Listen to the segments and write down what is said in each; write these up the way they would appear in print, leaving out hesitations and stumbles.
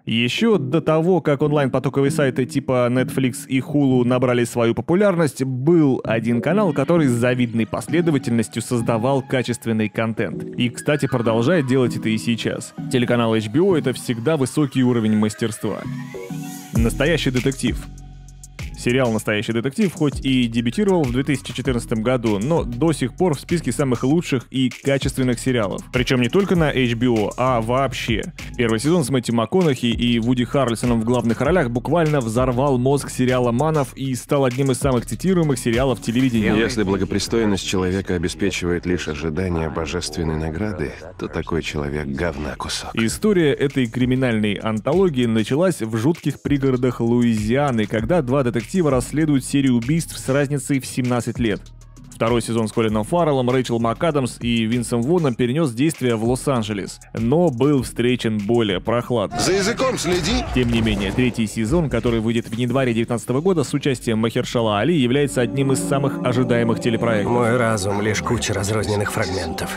Еще до того, как онлайн-потоковые сайты типа Netflix и Hulu набрали свою популярность, был один канал, который с завидной последовательностью создавал качественный контент. И, кстати, продолжает делать это и сейчас. Телеканал HBO — это всегда высокий уровень мастерства. Настоящий детектив. Сериал «Настоящий детектив» хоть и дебютировал в 2014 году, но до сих пор в списке самых лучших и качественных сериалов. Причем не только на HBO, а вообще. Первый сезон с Мэттью МакКонахи и Вуди Харрельсоном в главных ролях буквально взорвал мозг сериаломанов и стал одним из самых цитируемых сериалов телевидения. Если благопристойность человека обеспечивает лишь ожидание божественной награды, то такой человек говна кусок. История этой криминальной антологии началась в жутких пригородах Луизианы, когда два детектива расследуют серию убийств с разницей в 17 лет. Второй сезон с Колином Фарреллом, Рэйчел МакАдамс и Винсом Воном перенес действие в Лос-Анджелес, но был встречен более прохладно. За языком следи! Тем не менее, третий сезон, который выйдет в январе 2019 года с участием Махершала Али, является одним из самых ожидаемых телепроектов. Мой разум — лишь куча разрозненных фрагментов.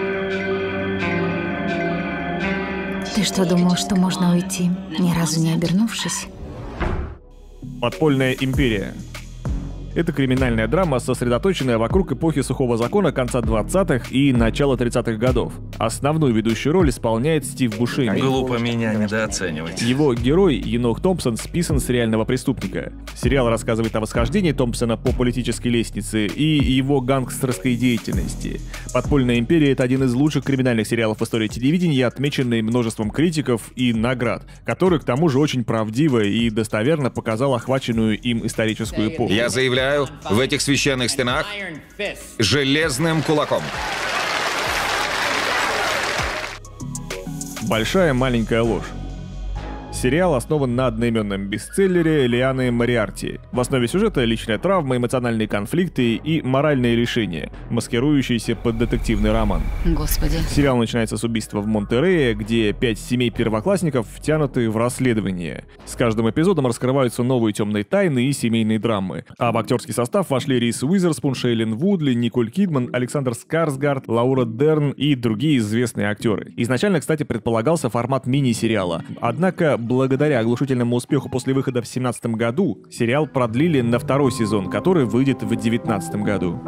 Ты что, думал, что можно уйти, ни разу не обернувшись? «Подпольная империя». Это криминальная драма, сосредоточенная вокруг эпохи сухого закона конца 20-х и начала 30-х годов. Основную ведущую роль исполняет Стив Бушеми. Глупо меня недооценивать. Его герой, Енох Томпсон, списан с реального преступника. Сериал рассказывает о восхождении Томпсона по политической лестнице и его гангстерской деятельности. «Подпольная империя» — это один из лучших криминальных сериалов в истории телевидения, отмеченный множеством критиков и наград, который, к тому же, очень правдиво и достоверно показал охваченную им историческую эпоху. Я заявляю, в этих священных стенах железным кулаком. Большая маленькая ложь. Сериал основан на одноименном бестселлере Лианы Мориарти. В основе сюжета личная травма, эмоциональные конфликты и моральные решения, маскирующиеся под детективный роман. Господи. Сериал начинается с убийства в Монтерее, где 5 семей первоклассников втянуты в расследование. С каждым эпизодом раскрываются новые темные тайны и семейные драмы. А в актерский состав вошли Риз Уизерспун, Шейлин Вудли, Николь Кидман, Александр Скарсгард, Лаура Дерн и другие известные актеры. Изначально, кстати, предполагался формат мини-сериала. Однако, благодаря оглушительному успеху после выхода в 2017 году, сериал продлили на второй сезон, который выйдет в 2019 году.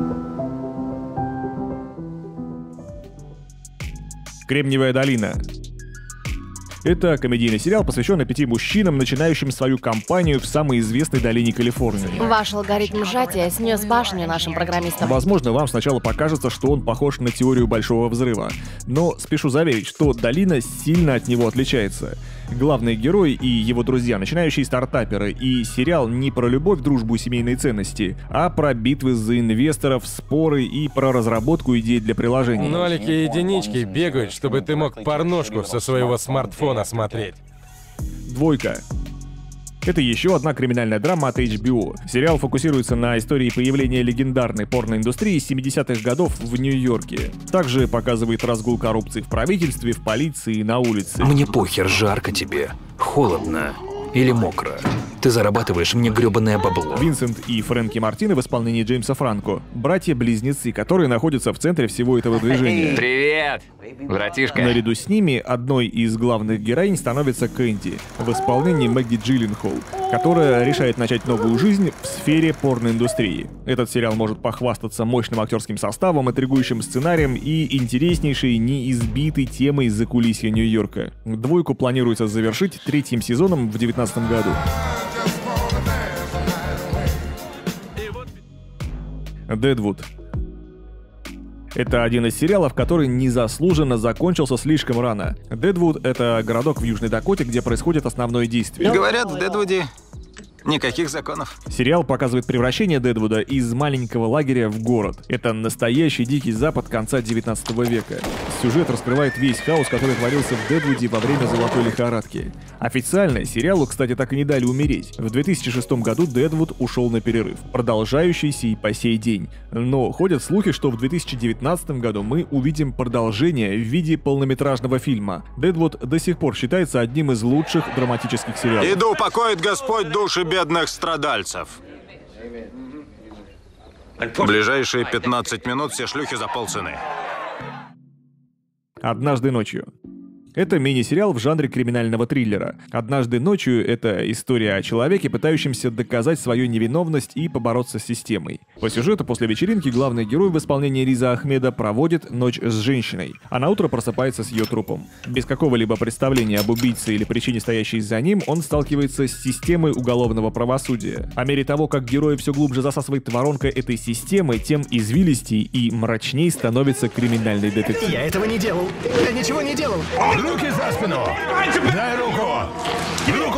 «Кремниевая долина». Это комедийный сериал, посвященный 5 мужчинам, начинающим свою кампанию в самой известной долине Калифорнии. Ваш алгоритм сжатия снес башню нашим программистам. Возможно, вам сначала покажется, что он похож на теорию Большого взрыва. Но спешу заверить, что долина сильно от него отличается. Главный герой и его друзья — начинающие стартаперы, и сериал не про любовь, дружбу и семейные ценности, а про битвы за инвесторов, споры и про разработку идей для приложений. Нолики и единички бегают, чтобы ты мог порношку со своего смартфона смотреть. «Двойка». Это еще одна криминальная драма от HBO. Сериал фокусируется на истории появления легендарной порноиндустрии 70-х годов в Нью-Йорке. Также показывает разгул коррупции в правительстве, в полиции и на улице. Мне похер, жарко тебе, холодно или мокро. Ты зарабатываешь мне грёбаное бабло. Винсент и Фрэнки Мартины в исполнении Джеймса Франко. Братья-близнецы, которые находятся в центре всего этого движения. Привет, братишка. Наряду с ними одной из главных героинь становится Кэнди в исполнении Мэгги Джилленхол, которая решает начать новую жизнь в сфере порноиндустрии. Этот сериал может похвастаться мощным актерским составом, интригующим сценарием и интереснейшей, неизбитой темой закулисья Нью-Йорка. «Двойку» планируется завершить третьим сезоном в 2019 году. «Дэдвуд». Это один из сериалов, который незаслуженно закончился слишком рано. Дэдвуд — это городок в Южной Дакоте, где происходит основное действие. Говорят, в Дэдвуде никаких законов. Сериал показывает превращение Дэдвуда из маленького лагеря в город. Это настоящий Дикий Запад конца 19 века. Сюжет раскрывает весь хаос, который творился в Дэдвуде во время золотой лихорадки. Официально сериалу, кстати, так и не дали умереть. В 2006 году Дэдвуд ушел на перерыв, продолжающийся и по сей день. Но ходят слухи, что в 2019 году мы увидим продолжение в виде полнометражного фильма. Дэдвуд до сих пор считается одним из лучших драматических сериалов. И да упокоит Господь души бедных страдальцев. В ближайшие 15 минут все шлюхи за полцены. «Однажды ночью». Это мини-сериал в жанре криминального триллера. «Однажды ночью» — это история о человеке, пытающемся доказать свою невиновность и побороться с системой. По сюжету, после вечеринки главный герой в исполнении Риза Ахмеда проводит ночь с женщиной, а на утро просыпается с ее трупом. Без какого-либо представления об убийце или причине, стоящей за ним, он сталкивается с системой уголовного правосудия. По мере того, как героя все глубже засасывает воронка этой системы, тем извилистей и мрачней становится криминальный детектив. Я этого не делал. Я ничего не делал. Руки за спину! Дай руку! Руку!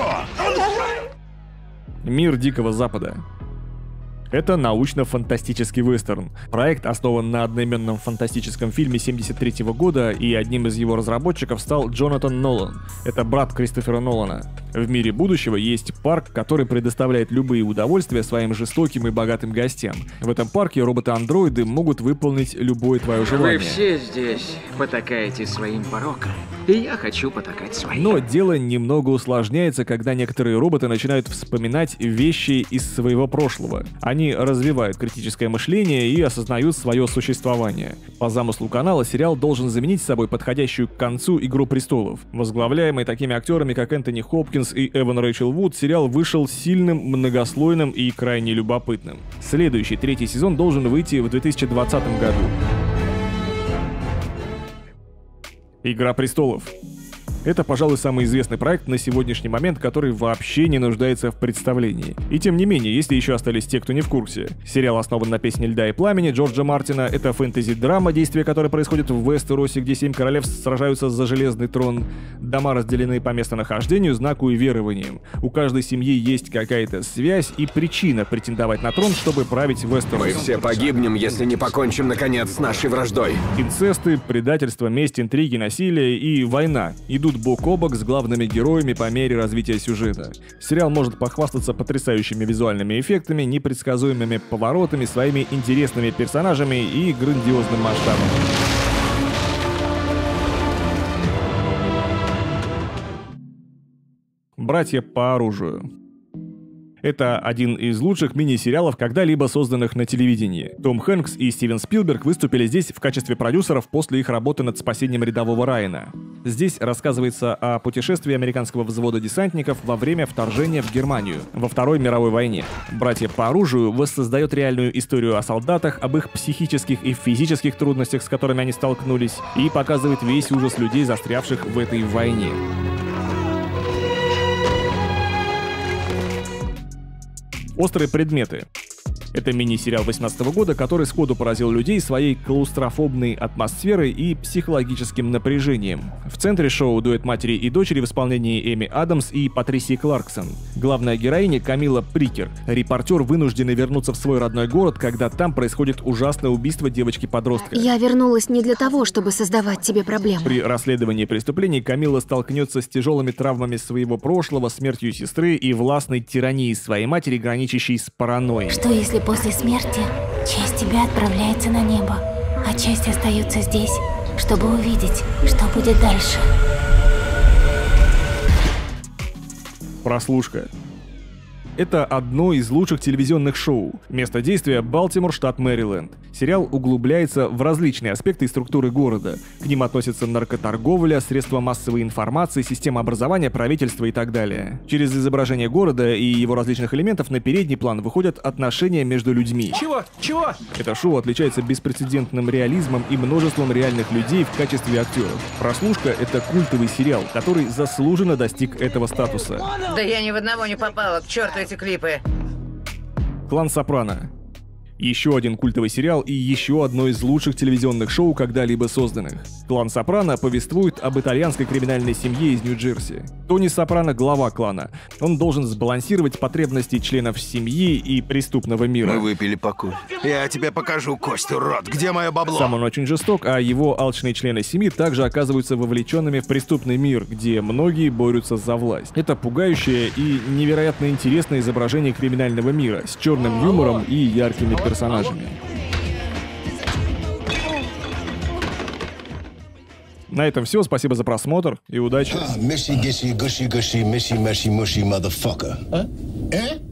Мир Дикого Запада. Это научно-фантастический вестерн. Проект основан на одноименном фантастическом фильме 1973 года, и одним из его разработчиков стал Джонатан Нолан. Это брат Кристофера Нолана. В мире будущего есть парк, который предоставляет любые удовольствия своим жестоким и богатым гостям. В этом парке роботы-андроиды могут выполнить любое твое желание. Вы все здесь потакаете своим пороком, и я хочу потакать своим. Но дело немного усложняется, когда некоторые роботы начинают вспоминать вещи из своего прошлого. Они развивают критическое мышление и осознают свое существование. По замыслу канала сериал должен заменить собой подходящую к концу «Игру престолов». Возглавляемый такими актерами, как Энтони Хопкинс и Эван Рэйчел Вуд, сериал вышел сильным, многослойным и крайне любопытным. Следующий, 3-й сезон должен выйти в 2020 году. «Игра престолов». Это, пожалуй, самый известный проект на сегодняшний момент, который вообще не нуждается в представлении. И тем не менее, если еще остались те, кто не в курсе. Сериал основан на «Песне льда и пламени» Джорджа Мартина. Это фэнтези-драма, действие которой происходит в Вестеросе, где 7 королевств сражаются за железный трон. Дома разделены по местонахождению, знаку и верованиям. У каждой семьи есть какая-то связь и причина претендовать на трон, чтобы править Вестеросом. Мы все погибнем, если не покончим, наконец, с нашей враждой. Инцесты, предательство, месть, интриги, насилие и война идут бок о бок с главными героями по мере развития сюжета. Сериал может похвастаться потрясающими визуальными эффектами, непредсказуемыми поворотами, своими интересными персонажами и грандиозным масштабом. Братья по оружию. Это один из лучших мини-сериалов, когда-либо созданных на телевидении. Том Хэнкс и Стивен Спилберг выступили здесь в качестве продюсеров после их работы над спасением рядового Райана. Здесь рассказывается о путешествии американского взвода десантников во время вторжения в Германию во Второй мировой войне. «Братья по оружию» воссоздает реальную историю о солдатах, об их психических и физических трудностях, с которыми они столкнулись, и показывает весь ужас людей, застрявших в этой войне. «Острые предметы». Это мини-сериал 2018 года, который сходу поразил людей своей клаустрофобной атмосферой и психологическим напряжением. В центре шоу дуэт матери и дочери в исполнении Эми Адамс и Патрисии Кларксон. Главная героиня Камила Прикер. Репортер, вынужденный вернуться в свой родной город, когда там происходит ужасное убийство девочки-подростка. Я вернулась не для того, чтобы создавать тебе проблемы. При расследовании преступлений Камила столкнется с тяжелыми травмами своего прошлого, смертью сестры и властной тиранией своей матери, граничащей с паранойей. Что если после смерти часть тебя отправляется на небо, а часть остается здесь, чтобы увидеть, что будет дальше? Прослушка. Это одно из лучших телевизионных шоу. Место действия — Балтимор, штат Мэриленд. Сериал углубляется в различные аспекты и структуры города. К ним относятся наркоторговля, средства массовой информации, система образования, правительство и так далее. Через изображение города и его различных элементов на передний план выходят отношения между людьми. Чего? Это шоу отличается беспрецедентным реализмом и множеством реальных людей в качестве актеров. «Прослушка» — это культовый сериал, который заслуженно достиг этого статуса. Да я ни в одного не попала, к черту эти клипы. «Клан Сопрано». Еще один культовый сериал и еще одно из лучших телевизионных шоу, когда-либо созданных. «Клан Сопрано» повествует об итальянской криминальной семье из Нью-Джерси. Тони Сопрано — глава клана. Он должен сбалансировать потребности членов семьи и преступного мира. Мы выпили по куль. Я тебе покажу, кость, урод. Где мое бабло? Сам он очень жесток, а его алчные члены семьи также оказываются вовлеченными в преступный мир, где многие борются за власть. Это пугающее и невероятно интересное изображение криминального мира с черным юмором и яркими персонажами. На этом все. Спасибо за просмотр и удачи.